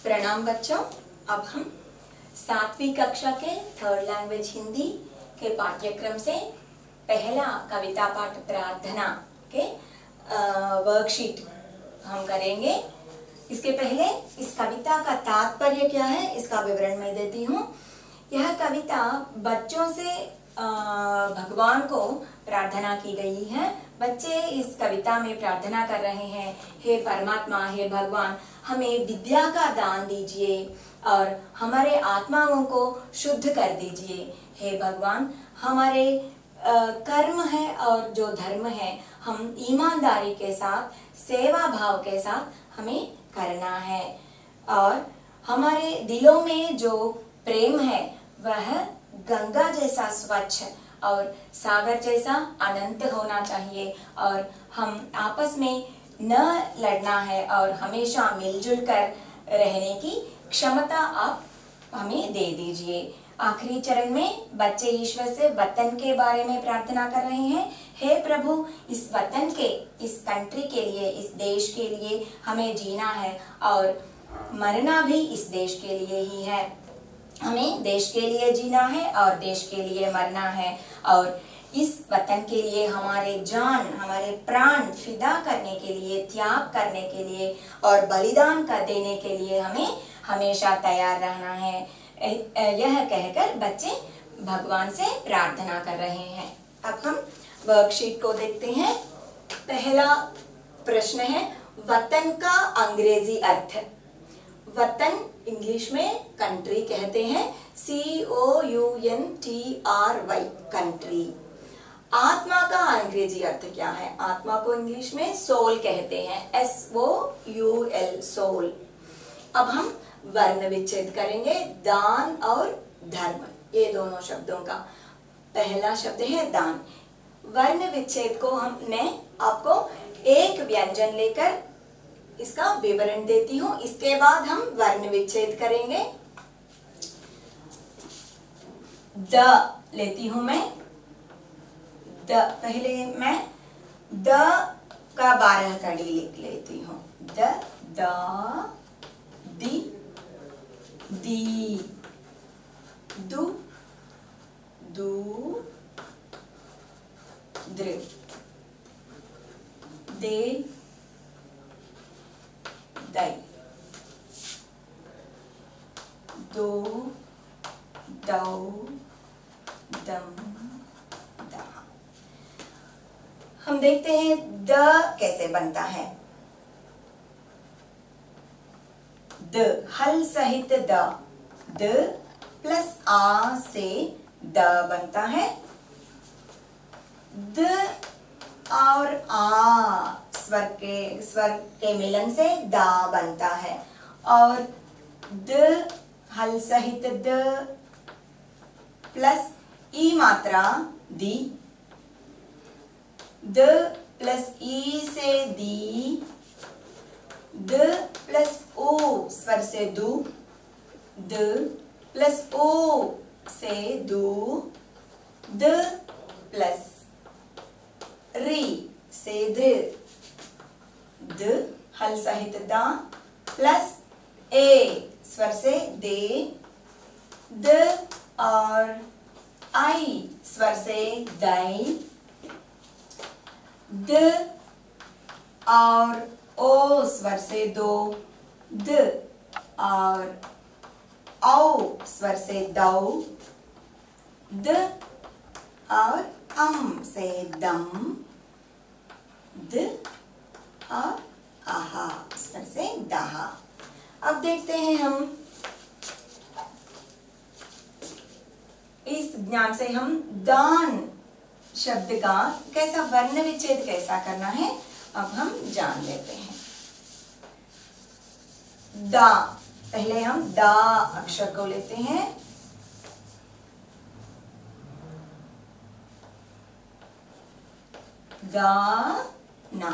प्रणाम बच्चों। अब हम 7वीं कक्षा के थर्ड लैंग्वेज हिंदी के पाठ्यक्रम से पहला कविता पाठ प्रार्थना के वर्कशीट हम करेंगे। इसके पहले इस कविता का तात्पर्य क्या है इसका विवरण मैं देती हूँ। यह कविता बच्चों से भगवान को प्रार्थना की गई है। बच्चे इस कविता में प्रार्थना कर रहे हैं, हे परमात्मा, हे भगवान, हमें विद्या का दान दीजिए और हमारे आत्माओं को शुद्ध कर दीजिए। हे भगवान, हमारे कर्म है और जो धर्म है हम ईमानदारी के साथ, सेवा भाव के साथ हमें करना है और हमारे दिलों में जो प्रेम है वह गंगा जैसा स्वच्छ और सागर जैसा अनंत होना चाहिए और हम आपस में न लड़ना है और हमेशा मिलजुल कर रहने की क्षमता आप हमें दे दीजिए। आखिरी चरण में बच्चे ईश्वर से वतन के बारे में प्रार्थना कर रहे हैं। हे प्रभु, इस वतन के, इस कंट्री के लिए, इस देश के लिए हमें जीना है और मरना भी इस देश के लिए ही है। हमें देश के लिए जीना है और देश के लिए मरना है और इस वतन के लिए हमारे जान, हमारे प्राण फिदा करने के लिए, त्याग करने के लिए और बलिदान कर देने के लिए हमें हमेशा तैयार रहना है। यह कहकर बच्चे भगवान से प्रार्थना कर रहे हैं। अब हम वर्कशीट को देखते हैं। पहला प्रश्न है, वतन का अंग्रेजी अर्थ। वतन इंग्लिश में कंट्री कहते हैं, COUNTRY, कंट्री। आत्मा का अंग्रेजी अर्थ क्या है? आत्मा को इंग्लिश में सोल कहते हैं, SOUL, सोल। अब हम वर्ण विच्छेद करेंगे, दान और धर्म, ये दोनों शब्दों का। पहला शब्द है दान। वर्ण विच्छेद को मैं आपको एक व्यंजन लेकर इसका विवरण देती हूँ, इसके बाद हम वर्ण विच्छेद करेंगे। द लेती हूं मैं, द पहले मैं द का 12 कड़ी लिख लेती हूँ। द, द, दी, दी, दु, दू, द्र, दे, दई, दो, दौ, दम, दहा। हम देखते हैं द कैसे बनता है। द, हल सहित द प्लस आ से द बनता है। द और आ स्वर के मिलन से दा बनता है और द हल सहित द प्लस ई मात्रा दी, द प्लस ई से दी, द प्लस ओ स्वर से दू, द प्लस ओ से दू, द प्लस री से द, द हल सहित दा प्लस ए स्वर से दे, द और आई स्वर से दाई, द और ओ स्वर से दो, द और औ स्वर से दौ, द और से दम, द और आहा स्वर से दाहा। अब देखते हैं हम इस ज्ञान से हम दान शब्द का कैसा वर्ण विच्छेद कैसा करना है अब हम जान लेते हैं। दा, पहले हम दा अक्षर को लेते हैं। दा ना,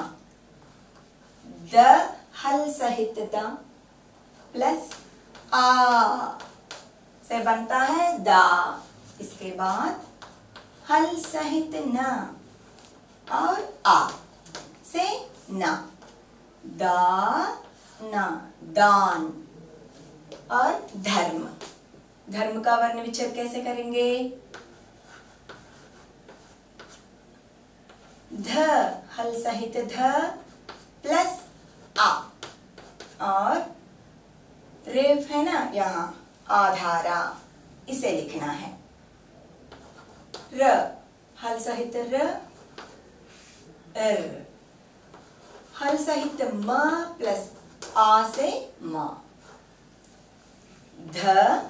द हल सहित द प्लस आ से बनता है दा। इसके बाद हल सहित न और आ से न, दा न, दान। और धर्म। धर्म का वर्ण विच्छेद कैसे करेंगे? ध हल सहित ध प्लस आ, और रेफ है ना यहाँ, आधारा, इसे लिखना है। र हल सहित र, हल सहित म प्लस आ से म, ध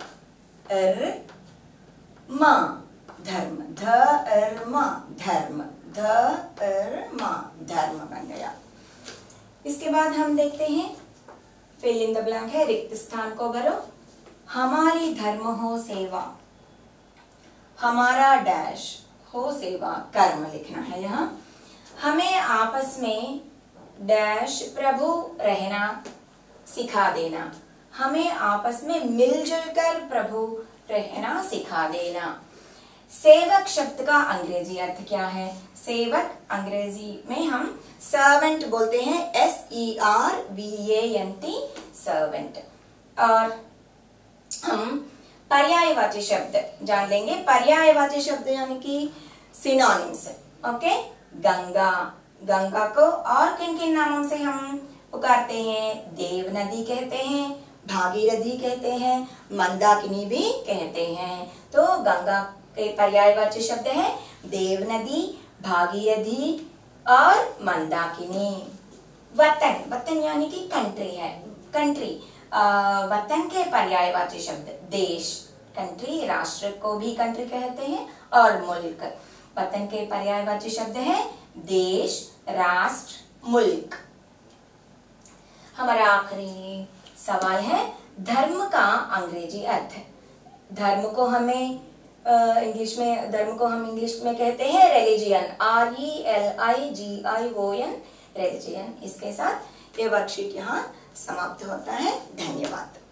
म धर्म, ध म धर्म, ध म धर्म बन गया। इसके बाद हम देखते हैं फिल इन द ब्लैंक है, रिक्त स्थान को भरो। हमारी धर्म हो सेवा, हमारा डैश हो सेवा, कर्म लिखना है यहाँ। हमें आपस में डैश प्रभु रहना सिखा देना, हमें आपस में मिलजुल कर प्रभु रहना सिखा देना। सेवक शब्द का अंग्रेजी अर्थ क्या है? सेवक अंग्रेजी में हम सर्वेंट बोलते हैं, SERVANT, सर्वेंट। और हम पर्यायवाची शब्द जान लेंगे। पर्यायवाची शब्द यानी कि सिनोनिम्स। ओके, गंगा, गंगा को और किन किन नामों से हम पुकारते हैं? देव नदी कहते हैं, भागीरथी कहते हैं, मंदाकिनी भी कहते हैं। तो गंगा के पर्यायवाची शब्द है देव नदी, भागीरथी और मंदाकिनी। वतन, वतन यानी कि कंट्री है, कंट्री। वतन के पर्यायवाची शब्द देश, कंट्री, राष्ट्र को भी कंट्री कहते हैं, और मुल्क। वतन के पर्यायवाची शब्द है देश, राष्ट्र, मुल्क। हमारा आखिरी सवाल है धर्म का अंग्रेजी अर्थ। धर्म को हमें इंग्लिश में, धर्म को हम इंग्लिश में कहते हैं रिलीजियन, RELIGION, रिलीजियन। इसके साथ ये वर्कशीट यहाँ समाप्त होता है। धन्यवाद।